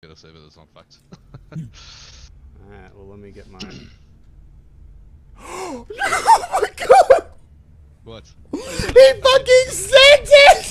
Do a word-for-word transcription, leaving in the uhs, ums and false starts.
Gotta save it, it's not fucked. Alright, well let me get mine. Oh my god! What? He fucking sent it!